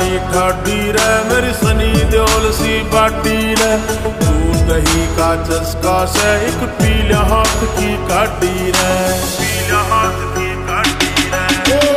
आई ठाडी रे, मेरी सनी देओल सी बाटी रे। दूध दही का चस्का से एक पीला हाथ की काटी रे।